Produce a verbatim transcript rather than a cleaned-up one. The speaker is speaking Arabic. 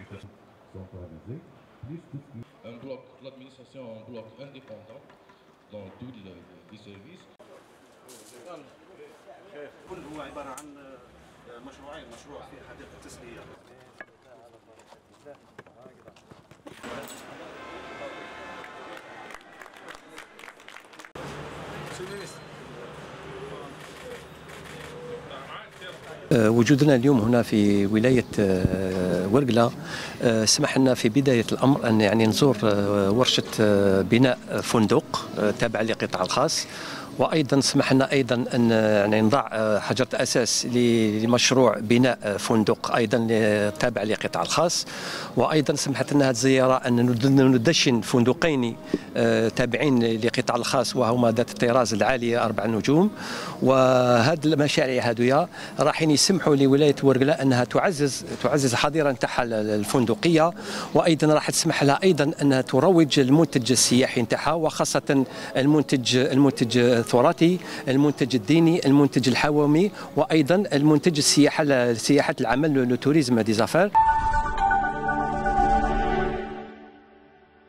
Un bloc, l'administration un bloc indépendant dans tous les services. كل هو عبارة عن مشروعين، مشروع في حديقة تسلية. وجودنا اليوم هنا في ولاية ورقلة سمح لنا في بداية الأمر أن يعني نزور ورشة بناء فندق تابع للقطاع الخاص، وايضا سمح لنا ايضا ان يعني نضع حجره اساس لمشروع بناء فندق ايضا تابع للقطاع الخاص، وايضا سمحت لنا هذه الزياره ان ندشن فندقين تابعين للقطاع الخاص وهما ذات الطراز العاليه اربع نجوم. وهذه المشاريع هذويا راحين يسمحوا لولايه ورقله انها تعزز تعزز الحظيره نتاعها الفندقيه، وايضا راح تسمح لها ايضا انها تروج المنتج السياحي نتاعها، وخاصه المنتج المنتج التراثي، المنتج الديني، المنتج الحومي، وايضا المنتج السياحه سياحه العمل لو توريزم دي زافير.